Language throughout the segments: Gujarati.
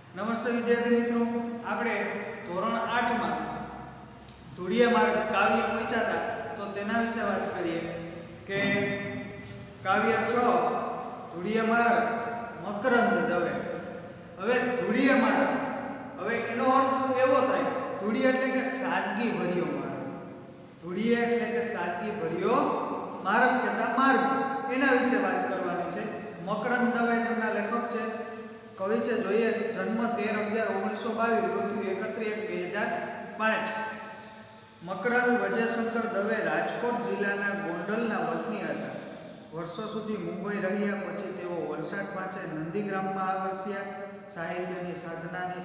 નમસ્તે વિદ્યાર્થી મિત્રો, આપણે ધોરણ 8 માં ધૂળિયા માર્ગ કાવ્ય વાંચ્યા હતા તો તેના વિશે વાત કરીએ કે કાવ્ય 6 ધૂળિયા માર્ગ મકરંદ દવે. હવે ધૂળિયા માર્ગ, હવે એનો અર્થ એવો થાય, ધૂળિયા એટલે કે સાદગી ભર્યો માર્ગ. ધૂળિયા એટલે કે સાદગી ભર્યો માર્ગ કહેતા માર્ગ, એના વિશે વાત કરવાની છે. મકરંદ દવે તેમના લેખક છે, કવિ છે. જોઈએ, જન્મ 13/11/1922, મૃત્યુ 31/1/2005. મકરંદ વજયશંકર દવે રાજકોટ જિલ્લાના ગોંડલના વતની હતા. વર્ષો સુધી મુંબઈ રહ્યા પછી તેઓ વલસાડ પાસે નંદીગ્રામમાં આવસ્યા. સાહિત્યની સાધનાની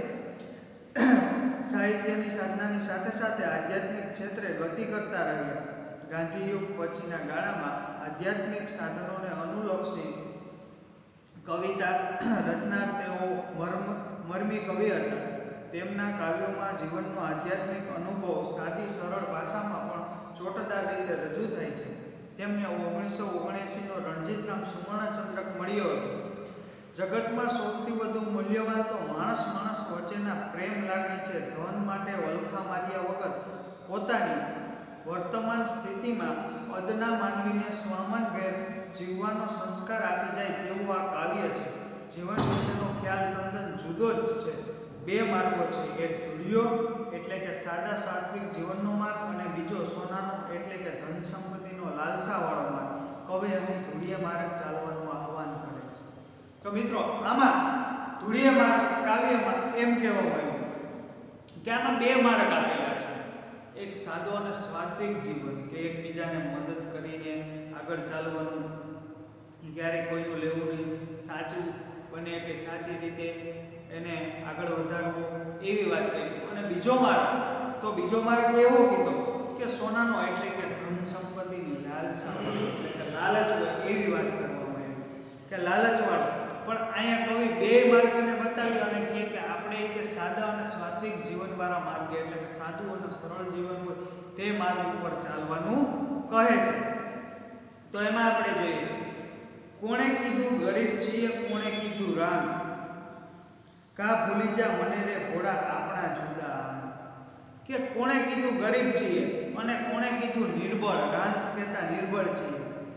સાથે સાથે આધ્યાત્મિક ક્ષેત્રે ગતિ કરતા રહ્યા. ગાંધીયુગ પછીના ગાળામાં આધ્યાત્મિક સાધનોને અનુલક્ષી કવિતા રચનાર તેઓ મર્મી કવિ હતા. તેમના કાવ્યોમાં જીવનનો આધ્યાત્મિક અનુભવ સાદી સરળ ભાષામાં પણ ચોટદાર રીતે રજૂ થાય છે. તેમને 1979નો રણજીતરામ સુવર્ણચંદ્રક મળ્યો હતો. જગતમાં સૌથી વધુ મૂલ્યવાન તો માણસ વચ્ચેના પ્રેમ લાગણી છે. ધન માટે વલખા માર્યા વગર પોતાની વર્તમાન સ્થિતિમાં અદના માનવીને સ્વામનભેર જીવવાનો સંસ્કાર આપી જાય તેવું આ કાવ્ય છે. જીવન વિશેનો ખ્યાલ તદ્દન જુદો જ છે. બે માર્ગો છે, એક ધૂળિયો એટલે કે સાદા સાત્વિક જીવનનો માર્ગ અને બીજો સોનાનો એટલે કે ધન સંપત્તિનો લાલસાવાળો માર્ગ. કવિ અહીં ધૂળિયા માર્ગ ચાલવાનું આહવાન કરે છે. તો મિત્રો, આમાં ધૂળિયા માર્ગ કાવ્યમાં એમ કહેવામાં આવ્યું કે આમાં બે માર્ગ આપેલા છે. એક સાદો અને સાત્વિક જીવન કે એકબીજાને મદદ કરીને આગળ ચાલવાનું, ક્યારેય કોઈનું લેવું નહીં, સાચું બને એટલે સાચી રીતે એને આગળ વધારવું, એવી વાત કરી. અને બીજો માર્ગ એવો કીધો કે સોનાનો એટલે કે ધન સંપત્તિની લાલસા, એટલે કે લાલચ હોય એવી વાત કરવામાં આવી કે લાલચવાળો. પણ અહીંયા કવિ બે માર્ગને બતાવ્યો અને કહે કે આપણે કે સાદા અને સાત્વિક જીવનવાળા માર્ગે એટલે કે સાદું અને સરળ જીવન હોય તે માર્ગ ઉપર ચાલવાનું કહે છે. તો એમાં આપણે જોઈએ, કોણે કીધું ગરીબ છીએ, કોણે કીધું રામ, કા ભૂલી જા મને રે ઘોડા આપણા જુદા. કે કોણે કીધું ગરીબ છીએ અને કોણે કીધું નિર્બળ, રામ કહેતા નિર્બળ છીએ.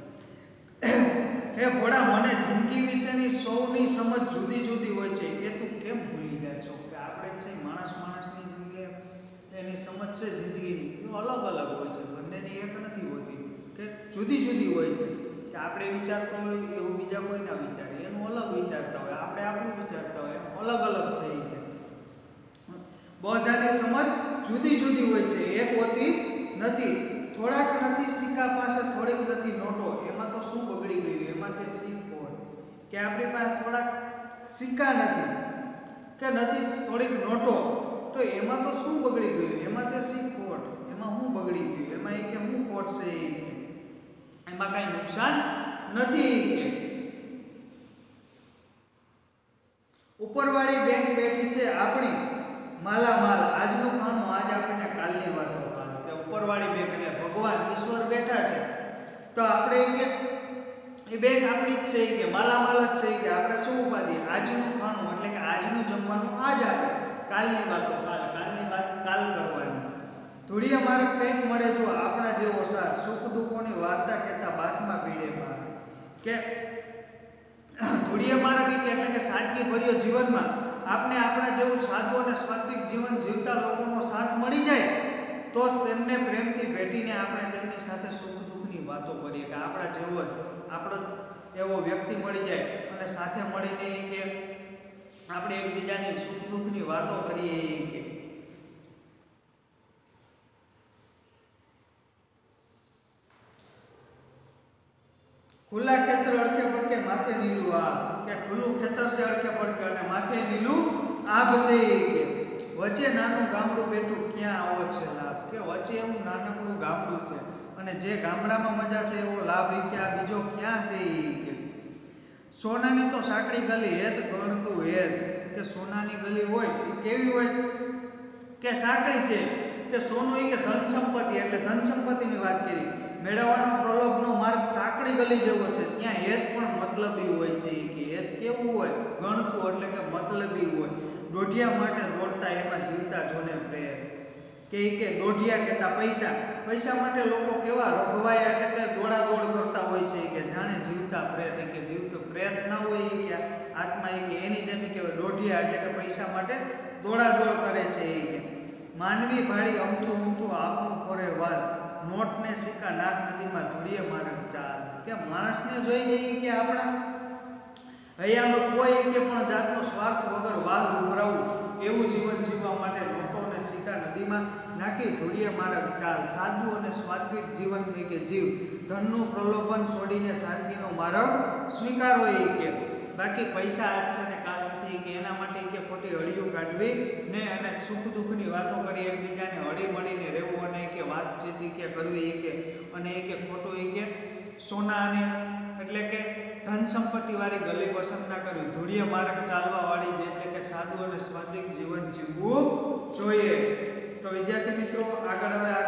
હે ભોળા, મને જિંદગી વિશેની સૌની સમજ જુદી જુદી હોય છે, એ તું કેમ ભૂલી ગયા છો? કે આપણે છે માણસની જિંદગી, એની સમજ છે જિંદગીની એ અલગ અલગ હોય છે, બંનેની એક નથી હોતી, કે જુદી જુદી હોય છે. કે આપણે વિચારતા હોય એવું બીજા કોઈ ના વિચારે, એનું અલગ વિચારતા હોય, આપણે આપણું વિચારતા હોય, અલગ અલગ છે. એ કે બધાની સમજ જુદી જુદી હોય છે, એક હોતી નથી. થોડાક નથી સિક્કા પાસે, થોડીક નથી નોટો, એમાં તો શું બગડી ગયું? એમાં તે સિક્કો કે આપણી પાસે થોડાક સિક્કા નથી કે નથી થોડીક નોટો, તો એમાં તો શું બગડી ગયું? એમાં તે સિક્કોટ, એમાં શું બગડી ગયું? એમાં એ કે શું ખોટ છે? એ કે એમાં કાંઈ નુકસાન નથી. કે ઉપરવાળી બેંક બેઠી છે આપણી માલામાલ, આજનું ખાનું આજ આપણને કાલની વાતો કાલ. કે ઉપરવાળી બેંક એટલે ભગવાન ઈશ્વર બેઠા છે, તો આપણે કે એ બેંક આપણી જ છે, કે માલામાલ જ છે. કે આપણે શું ઉપાધિ? આજનું ખાનું એટલે કે આજનું જમવાનું આજ આપે, કાલની વાતો કાલ, કાલની વાત કાલ કરવાની. ધૂળિયા માર્ગ કંઈક મળે જો આપણા જેવો સાર, સુખ દુઃખોની વાર્તા કહેતા બાથમાં પીડે પાર. કે ધૂળિયા માર્ગ એટલે કે સાદગી ભર્યો જીવનમાં આપણે આપણા જેવું સાદું અને સાત્વિક જીવન જીવતા લોકોનો સાથ મળી જાય તો તેમને પ્રેમથી ભેટીને આપણે તેમની સાથે સુખ દુઃખની વાતો કરીએ. કે આપણા જેવો આપણો એવો વ્યક્તિ મળી જાય અને સાથે મળીને કે આપણે એકબીજાની સુખ દુઃખની વાતો કરીએ. કે ખુલ્લા ખેતર અડકે પડકે માથે નીલું આભ. કે ખુલ્લું ખેતર છે અડકે પડકે અને માથે નીલું આભ છે. કે વચ્ચે નાનું ગામડું બેઠું ક્યાં આવો છે લાભ. કે વચ્ચે એવું નાનકડું ગામડું છે અને જે ગામડામાં મજા છે એવો લાભ કે આ બીજો ક્યાં છે. કે સોનાની તો સાંકડી ગલી હેત ગણતું હેત. કે સોનાની ગલી હોય એ કેવી હોય? કે સાંકડી છે. કે સોનું એ કે ધન સંપત્તિ, એટલે ધન સંપત્તિની વાત કરી. મેળવવાનો પ્રલોભનો માર્ગ સાંકડી ગલી જેવો છે, ત્યાં હેત પણ મતલબી હોય છે. કે હેત કેવું હોય? ગણતું એટલે કે મતલબી હોય. દોઢિયા માટે દોડતા એમાં જીવતા જોને પ્રેર કે દોઢિયા કહેતા પૈસા માટે લોકો કેવા રઘવાયા એટલે કે દોડાદોડ કરતા હોય છે કે જાણે જીવતા પ્રેત કે જીવતો પ્રેત ના હોય કે આત્મા કે એની જેમ કહેવાય દોઢિયા એટલે કે પૈસા માટે દોડાદોડ કરે છે કે માનવી ભાડી અમથું આપનું ખોરે વાલ નોટ ને સિક્કા નાગ નદીમાં ધૂળીએ મારક ચાલ કે માણસને જોઈને કે આપણા હૈયામાં કોઈ કે પણ જાતનો સ્વાર્થ વગર વાલ ઉભરાવું એવું જીવન જીવવા માટે નોટોને સિક્કા નદીમાં નાખી ધૂળીએ મારક ચાલ સાદું અને સાત્વિક જીવન કે જીવ ધનનું પ્રલોભન છોડીને શાંતિનો માર્ગ સ્વીકારો કે બાકી પૈસા આજ છે ને કાલ નથી કે એના માટે કે ખોટી હળીઓ કાઢવી ને અને સુખ દુઃખની વાતો કરી એકબીજાને હળી મળીને રહેવું અને કે વાતચીત કે કરવી કે અને કે ખોટું કે સોના અને એટલે કે ધન સંપત્તિ વાળી ગલી પસંદ ના કરવી ધૂળીએ માર્ગ ચાલવા વાળી જે એટલે કે સાદું અને સ્વાદિક જીવન જીવવું જોઈએ. તો વિદ્યાર્થી મિત્રો આગળ હવે